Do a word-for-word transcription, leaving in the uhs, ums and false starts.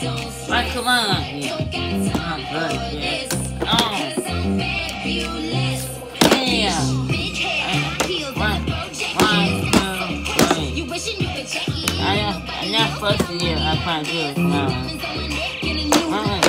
Like, come on. Yeah. I'm good, yeah. Oh. Yeah. One, one, two, three. I, I'm not supposed to hear. I can't do it now. Uh-uh.